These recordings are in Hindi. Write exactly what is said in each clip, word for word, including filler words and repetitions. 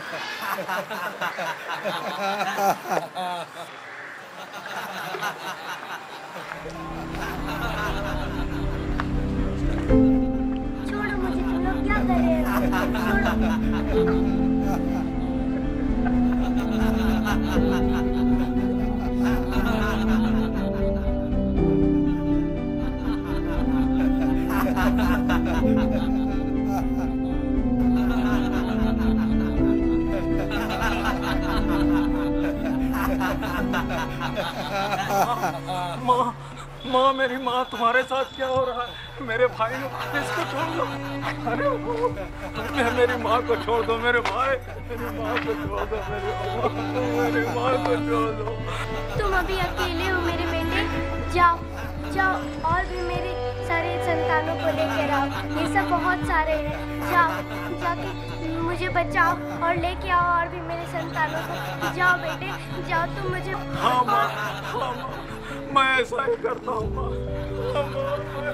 छोड़ो मुझे, तुम लोग क्या कर रहे हो? माँ, माँ, मेरी माँ, तुम्हारे साथ क्या हो रहा है? मेरे भाई को इसको छोड़ दो। अरे मैं, मेरी माँ को छोड़ दो मेरे भाई, मेरी माँ को छोड़ दो मेरे माँ, मेरी माँ को छोड़ दो। तुम अभी अकेले हो मेरे बेटे, जाओ जाओ और भी मेरे सारे संतानों को लेकर आओ। ये सब बहुत सारे हैं, जाओ जाके मुझे बचाओ और लेके आओ और भी मेरे संतानों को। जाओ बेटे जाओ, तुम मुझे। हाँ माँ, हाँ माँ, मैं ऐसा ही करता हूँ माँ। हाँ माँ।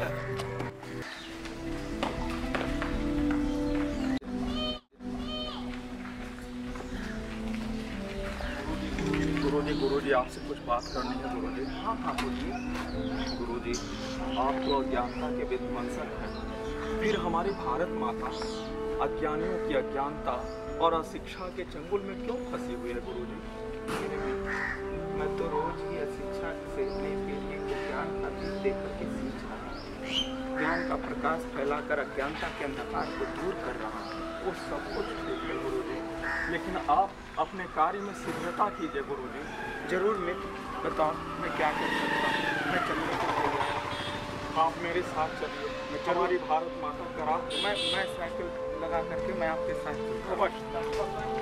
गुरुजी, गुरुजी, आपसे कुछ बात करनी है गुरुजी। हाँ हाँ बोलिए। गुरुजी, आप तो अज्ञानता के विध्वंसक हैं, फिर हमारी भारत माता अज्ञानियों की अज्ञानता और अशिक्षा के चंगुल में क्यों फंसी हुई है गुरुजी? मैं तो रोज ही अशिक्षा से अपनी पीढ़ी को ज्ञान का दीप देकर के सींच रहा हूँ। ज्ञान का प्रकाश फैलाकर अज्ञानता के अंधकार को दूर कर रहा हूँ। वो सब कुछ ठीक है गुरुजी, लेकिन आप अपने कार्य में शीघ्रता कीजिए गुरुजी। जरूर मित्र, बताओ मैं क्या कर सकता हूँ? मैं चलने को तैयार। आप मेरे साथ चलिए, मैं हमारी भारत माता करा। मैं मैं साइकिल लगा करके मैं आपके साथ अवश्य।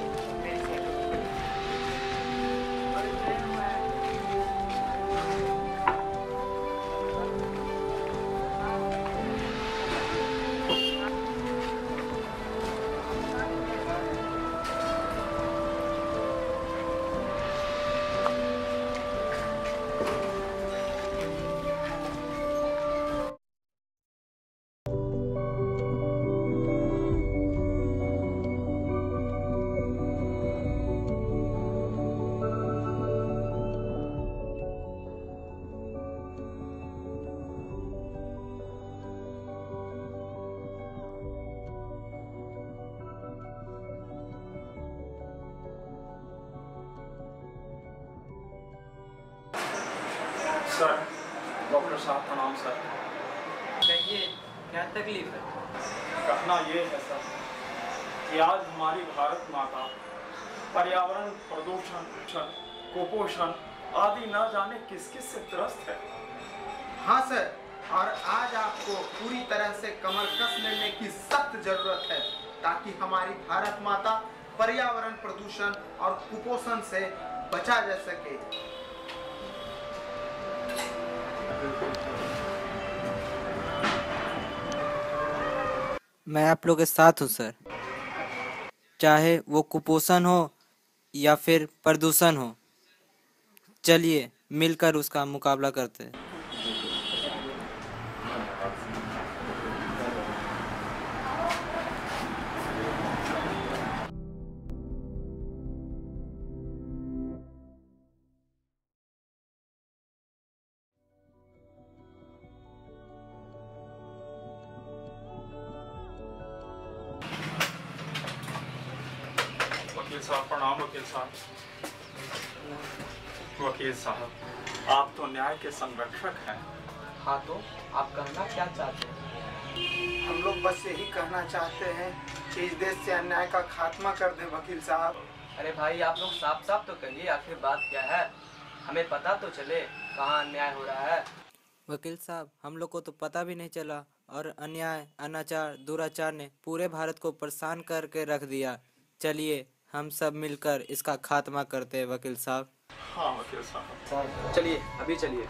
सर, डॉक्टर साहब प्रणाम सर। कहिए क्या तकलीफ है? कहना ये है सर कि आज हमारी भारत माता पर्यावरण प्रदूषण, कुपोषण आदि न जाने किस किस से त्रस्त है। हाँ सर, और आज आपको पूरी तरह से कमर कस लेने की सख्त जरूरत है ताकि हमारी भारत माता पर्यावरण प्रदूषण और कुपोषण से बचा जा सके। मैं आप लोग के साथ हूँ सर, चाहे वो कुपोषण हो या फिर प्रदूषण हो। चलिए मिलकर उसका मुकाबला करते हैं। वकील साहब प्रणाम। वकील साहब, वकील साहब, आप तो न्याय के संरक्षक हैं। हाँ, तो आप कहना क्या चाहते हैं? हम लोग बस यही कहना चाहते हैं कि इस देश से अन्याय का खात्मा कर दें वकील साहब। अरे भाई, आप लोग साफ साफ तो कहिए, आखिर बात क्या है? हमें पता तो चले कहाँ अन्याय हो रहा है। वकील साहब, हम लोग को तो पता भी नहीं चला और अन्याय, अनाचार, दुराचार ने पूरे भारत को परेशान करके रख दिया। चलिए हम सब मिलकर इसका खात्मा करते हैं वकील साहब। हाँ वकील साहब, चलिए अभी चलिए।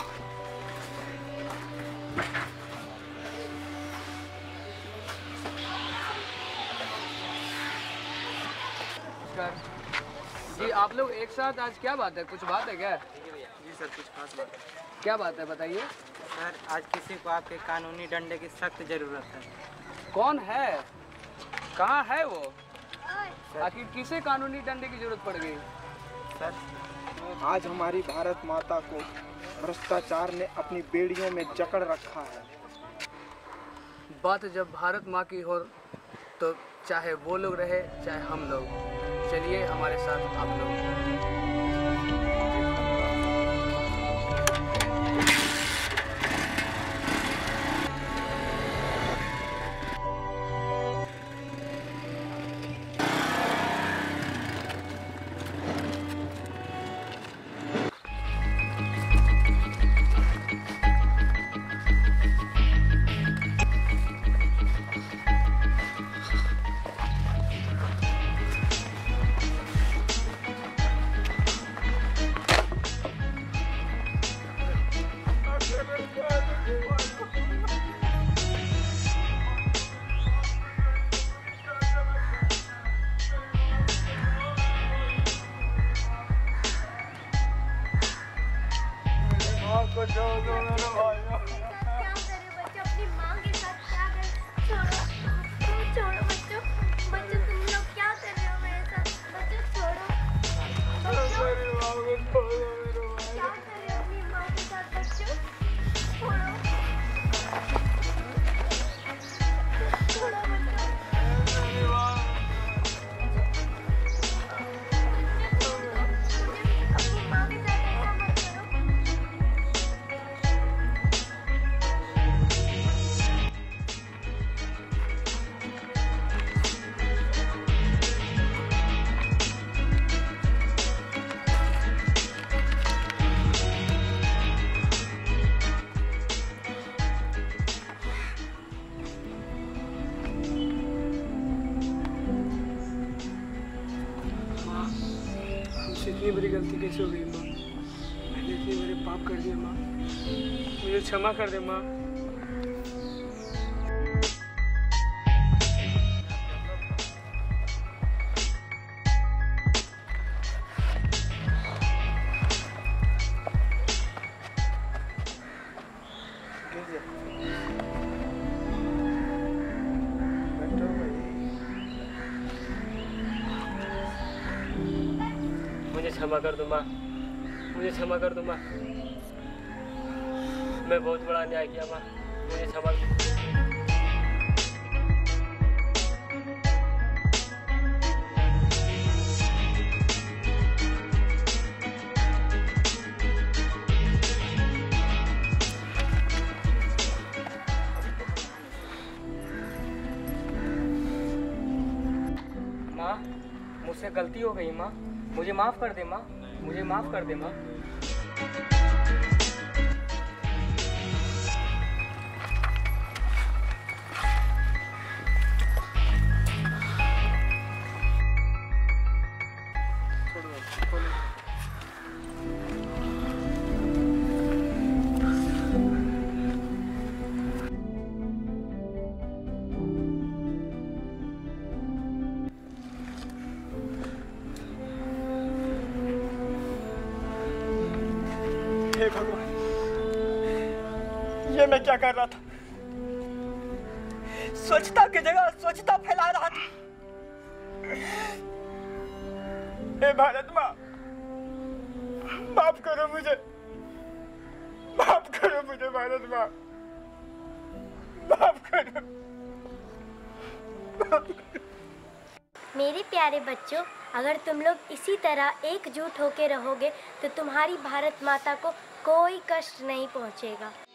जी आप लोग एक साथ आज क्या बात है? कुछ बात है क्या? जी सर, कुछ खास बात है। क्या बात है बताइए। सर, आज किसी को आपके कानूनी डंडे की सख्त जरूरत है। कौन है? कहाँ है वो? आखिर किसे कानूनी डंडे की जरूरत पड़ गई? सर, आज हमारी भारत माता को भ्रष्टाचार ने अपनी बेड़ियों में जकड़ रखा है। बात जब भारत माँ की हो तो चाहे वो लोग रहे चाहे हम लोग, चलिए हमारे साथ आप लोग। इतनी बड़ी गलती कैसे हो गई माँ? मैंने इतने बड़े पाप कर दिए माँ, मुझे क्षमा कर दे माँ। मुझे क्षमा कर दो माँ, मुझे क्षमा कर दो माँ। मैं बहुत बड़ा अन्याय किया माँ, मुझे क्षमा कर दो। माँ, मुझसे गलती हो गई माँ, मुझे माफ कर दे माँ, मुझे माफ कर दे माँ। हे भगवान, ये मैं क्या कर रहा था? स्वच्छता की जगह स्वच्छता फैला रहा था। हे भारत माँ, माफ करो मुझे, माफ करो मुझे भारत माँ, माफ करो, माफ करो। मेरे प्यारे बच्चों, अगर तुम लोग इसी तरह एकजुट होकर रहोगे तो तुम्हारी भारत माता को कोई कष्ट नहीं पहुंचेगा।